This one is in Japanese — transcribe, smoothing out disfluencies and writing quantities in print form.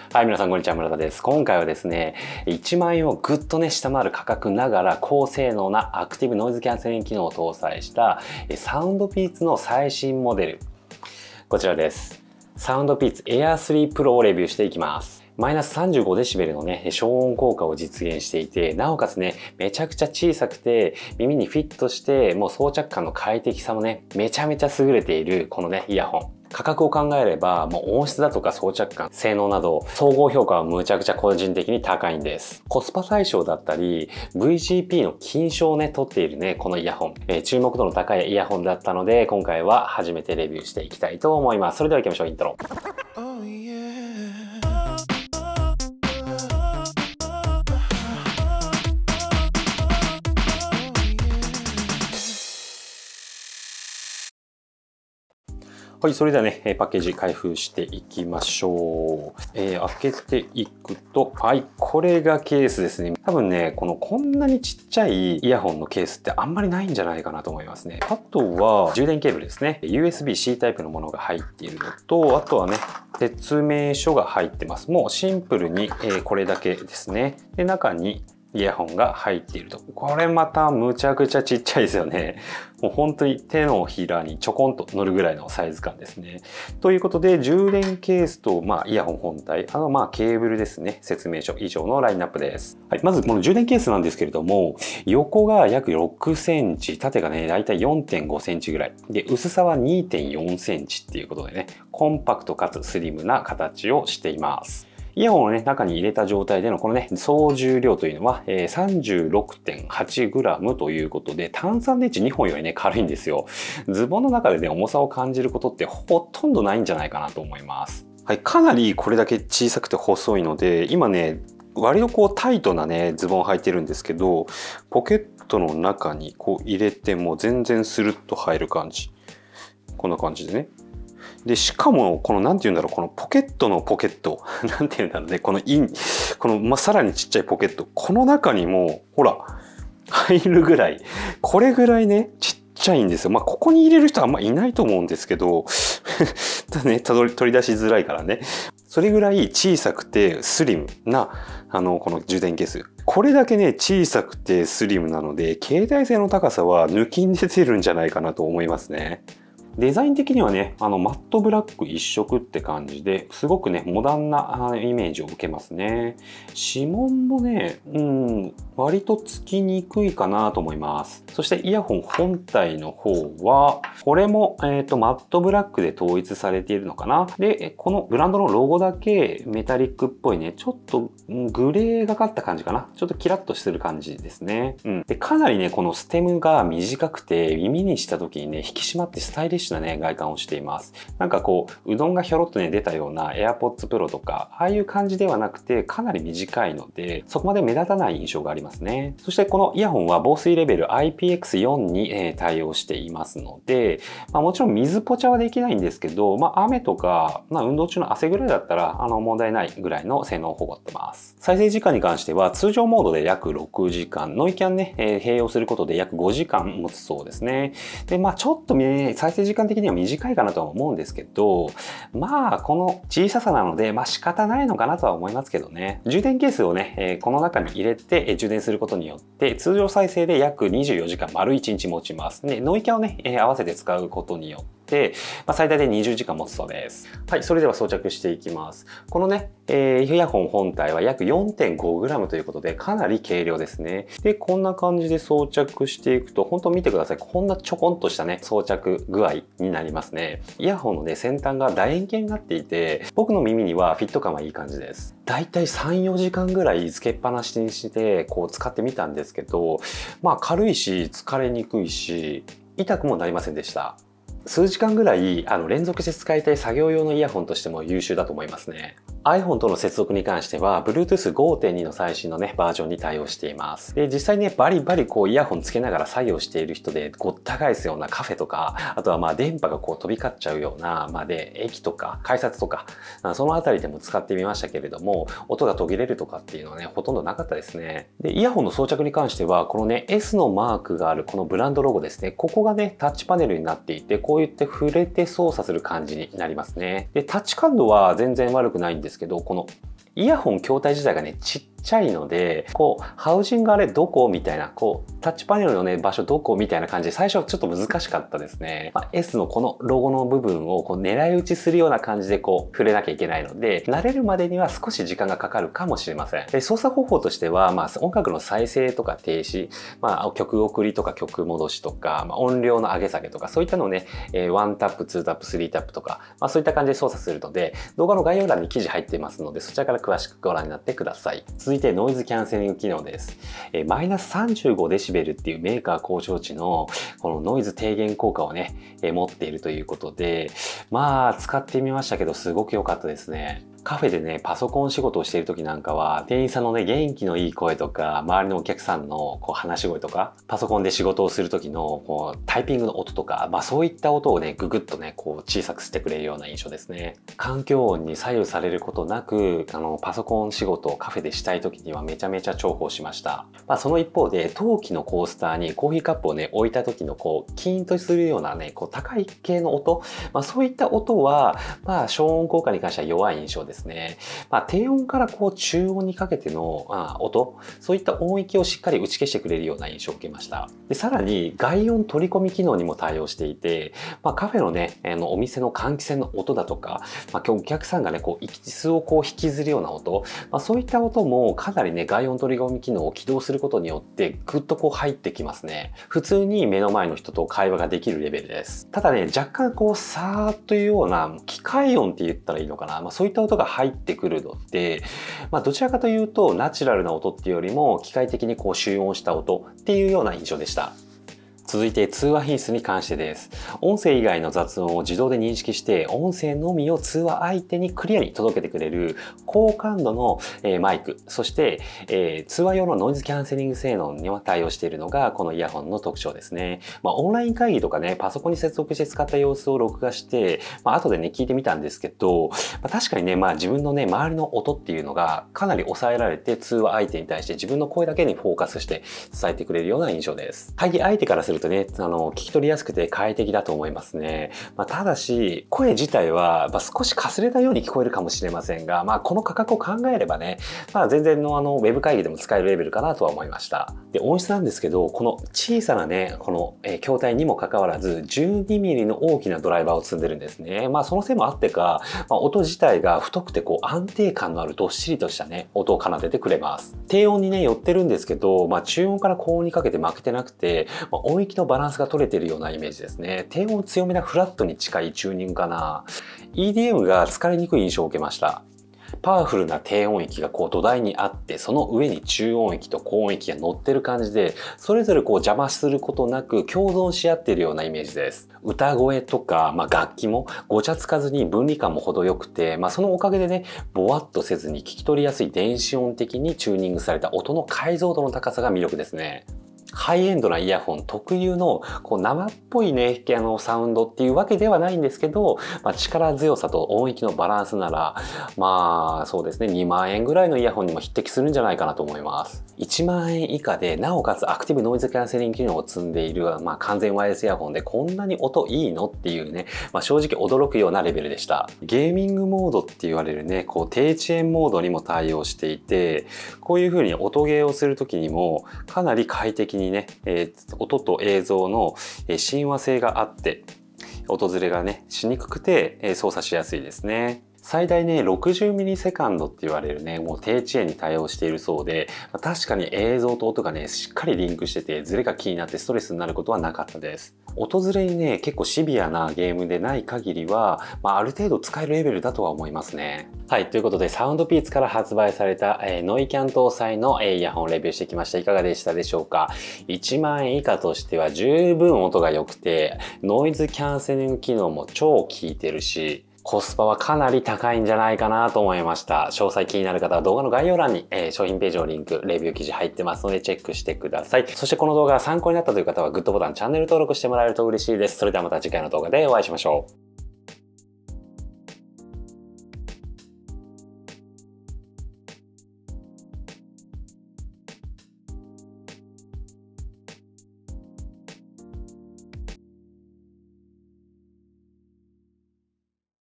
はい、皆さんこんにちは、村田です。今回はですね、1万円をぐっとね、下回る価格ながら高性能なアクティブノイズキャンセリング機能を搭載したサウンドピーツの最新モデル。こちらです。サウンドピーツ Air 3 Pro をレビューしていきます。マイナス35デシベルのね、消音効果を実現していて、なおかつね、めちゃくちゃ小さくて、耳にフィットして、もう装着感の快適さもね、めちゃめちゃ優れているこのね、イヤホン。価格を考えれば、もう音質だとか装着感、性能など、総合評価はむちゃくちゃ個人的に高いんです。コスパ最小だったり、VGP の金賞をね、取っているね、このイヤホン。注目度の高いイヤホンだったので、今回は初めてレビューしていきたいと思います。それでは行きましょう、イントロ。はい、それではね、パッケージ開封していきましょう。開けていくと、はい、これがケースですね。多分ね、こんなにちっちゃいイヤホンのケースってあんまりないんじゃないかなと思いますね。あとは、充電ケーブルですね。USB-C タイプのものが入っているのと、あとはね、説明書が入ってます。もうシンプルに、これだけですね。で、中に、イヤホンが入っていると。これまたむちゃくちゃちっちゃいですよね。もう本当に手のひらにちょこんと乗るぐらいのサイズ感ですね。ということで、充電ケースと、イヤホン本体、ケーブルですね。説明書以上のラインナップです。はい、まずこの充電ケースなんですけれども、横が約6センチ、縦がね、だいたい 4.5 センチぐらい。で、薄さは 2.4 センチっていうことでね、コンパクトかつスリムな形をしています。イヤホンをね、中に入れた状態でのこのね、総重量というのは、36.8g ということで、単3電池2本よりね、軽いんですよ。ズボンの中でね、重さを感じることってほとんどないんじゃないかなと思います。はい、かなりこれだけ小さくて細いので、今ね、割とタイトなね、ズボンを履いてるんですけど、ポケットの中に入れても全然スルッと入る感じ。こんな感じでね。で、しかも、なんて言うんだろう、このポケットのポケット。なんて言うんだろうね、さらにちっちゃいポケット。この中にも、ほら、入るぐらい。これぐらいね、ちっちゃいんですよ。ここに入れる人はあんまいないと思うんですけど、取り出しづらいからね。それぐらい小さくてスリムな、この充電ケース。これだけね、小さくてスリムなので、携帯性の高さは抜きんで出るんじゃないかなと思いますね。デザイン的にはね、マットブラック一色って感じで、すごくね、モダンなイメージを受けますね。指紋もね、割とつきにくいかなと思います。そしてイヤホン本体の方は、これも、マットブラックで統一されているのかな。で、このブランドのロゴだけメタリックっぽいね、ちょっとグレーがかった感じかな。ちょっとキラッとしてる感じですね。で、かなりね、このステムが短くて、耳にした時にね、引き締まってスタイリッシュなね、外観をしています。なんかうどんがひょろっとね、出たような AirPods Pro とか、ああいう感じではなくて、かなり短いので、そこまで目立たない印象がありますね。そしてこのイヤホンは防水レベル IPX4 に対応していますので、もちろん水ポチャはできないんですけど、雨とか、運動中の汗ぐらいだったら、問題ないぐらいの性能を誇ってます。再生時間に関しては、通常モードで約6時間、ノイキャンね、併用することで約5時間持つそうですね。で、ちょっとね、再生時間的には短いかなとは思うんですけど、この小ささなので、仕方ないのかなとは思いますけどね。充電ケースをね、この中に入れて充電することによって、通常再生で約24時間丸1日持ちます。で、ノイキャンをね、合わせて使うことによって、最大で20時間持つそうです。はい、それでは装着していきます。このね、イヤホン本体は約 4.5g ということで、かなり軽量ですね。で、こんな感じで装着していくと、本当見てください。こんなちょこんとしたね、装着具合になりますね。イヤホンのね、先端が楕円形になっていて、僕の耳にはフィット感はいい感じです。だいたい3、4時間ぐらいつけっぱなしにして、使ってみたんですけど、軽いし、疲れにくいし、痛くもなりませんでした。数時間ぐらい連続して使いたい作業用のイヤホンとしても優秀だと思いますね。iPhone との接続に関しては Bluetooth 5.2 の最新のねバージョンに対応しています。で、実際ねバリバリイヤホンつけながら作業している人でごった返すようなカフェとか、あとは電波が飛び交っちゃうようなで駅とか改札とかそのあたりでも使ってみましたけれども、音が途切れるとかっていうのはねほとんどなかったですね。で、イヤホンの装着に関してはこのね S のマークがあるこのブランドロゴですね、ここがねタッチパネルになっていて、こういって触れて操作する感じになりますね。で、タッチ感度は全然悪くないんですですけど、このイヤホン筐体自体がね、ちっちゃいので、こう、ハウジングあれどこみたいな、こう、タッチパネルのね、場所どこみたいな感じで、最初はちょっと難しかったですね。S のこのロゴの部分をこう狙い撃ちするような感じでこう、触れなきゃいけないので、慣れるまでには少し時間がかかるかもしれません。で、操作方法としては、音楽の再生とか停止、曲送りとか曲戻しとか、音量の上げ下げとか、そういったのをね、1タップ、2タップ、3タップとか、そういった感じで操作するので、動画の概要欄に記事入っていますので、そちらから詳しくご覧になってください。続いて、ノイズキャンセリング機能です。マイナス35デシベルっていうメーカー公聴値のこのノイズ低減効果をね、持っているということで、使ってみましたけど、すごく良かったですね。カフェでね、パソコン仕事をしている時なんかは、店員さんのね、元気のいい声とか、周りのお客さんのこう話し声とか、パソコンで仕事をする時のこうタイピングの音とか、そういった音をね、ググッとね、こう小さくしてくれるような印象ですね。環境音に左右されることなく、パソコン仕事をカフェでしたい時にはめちゃめちゃ重宝しました。その一方で、陶器のコースターにコーヒーカップをね、置いた時のこう、キーンとするようなね、こう高い系の音、そういった音は、消音効果に関しては弱い印象ですね。低音からこう中音にかけての音、そういった音域をしっかり打ち消してくれるような印象を受けました。で、さらに外音取り込み機能にも対応していて、カフェのね、お店の換気扇の音だとか、お客さんがね、こう椅子をこう引きずるような音、そういった音もかなりね、外音取り込み機能を起動することによってぐっとこう入ってきますね。普通に目の前の人と会話ができるレベルです。ただね、若干こうさーっというような機械音って言ったらいいのかな、そういった音が入ってくるので、どちらかというとナチュラルな音っていうよりも機械的にこう集音した音っていうような印象でした。続いて通話品質に関してです。音声以外の雑音を自動で認識して音声のみを通話相手にクリアに届けてくれる高感度のマイク、そして通話用のノイズキャンセリング性能には対応しているのがこのイヤホンの特徴ですね。オンライン会議とかね、パソコンに接続して使った様子を録画して、後でね聞いてみたんですけど、確かにね、自分のね周りの音っていうのがかなり抑えられて、通話相手に対して自分の声だけにフォーカスして伝えてくれるような印象です。会議相手からするとね、聞き取りやすくて快適だと思いますね。ただし、声自体は少しかすれたように聞こえるかもしれませんが、この価格を考えればね、全然のウェブ会議でも使えるレベルかなとは思いました。で、音質なんですけど、この小さなね、この筐体にもかかわらず、12mm の大きなドライバーを積んでるんですね。そのせいもあってか、音自体が太くてこう安定感のあるどっしりとしたね、音を奏でてくれます。低音にね、寄ってるんですけど、中音から高音にかけて負けてなくて、音域のバランスが取れているようなイメージですね。低音強めなフラットに近いチューニングかな。EDM が疲れにくい印象を受けました。パワフルな低音域がこう土台にあって、その上に中音域と高音域が乗ってる感じで、それぞれこう邪魔することなく共存し合っているようなイメージです。歌声とか、楽器もごちゃつかずに分離感も程よくて、そのおかげでね、ぼわっとせずに聞き取りやすい電子音的にチューニングされた音の解像度の高さが魅力ですね。ハイエンドなイヤホン特有のこう生っぽいね、サウンドっていうわけではないんですけど、力強さと音域のバランスなら、そうですね、2万円ぐらいのイヤホンにも匹敵するんじゃないかなと思います。1万円以下で、なおかつアクティブノイズキャンセリング機能を積んでいる、完全ワイヤレスイヤホンでこんなに音いいのっていうね、正直驚くようなレベルでした。ゲーミングモードって言われるね、こう低遅延モードにも対応していて、こういう風に音ゲーをする時にもかなり快適にね、音と映像の親和性があって、音ずれがね、しにくくて操作しやすいですね。最大ね、60ミリセカンドって言われるね、もう低遅延に対応しているそうで、確かに映像と音がね、しっかりリンクしてて、ズレが気になってストレスになることはなかったです。音ずれにね、結構シビアなゲームでない限りは、ある程度使えるレベルだとは思いますね。はい、ということで、サウンドピーツから発売された、ノイキャン搭載の、イヤホンをレビューしてきました。いかがでしたでしょうか。1万円以下としては十分音が良くて、ノイズキャンセリング機能も超効いてるし、コスパはかなり高いんじゃないかなと思いました。詳細気になる方は動画の概要欄に、商品ページのリンク、レビュー記事入ってますのでチェックしてください。そしてこの動画が参考になったという方はグッドボタン、チャンネル登録してもらえると嬉しいです。それではまた次回の動画でお会いしましょう。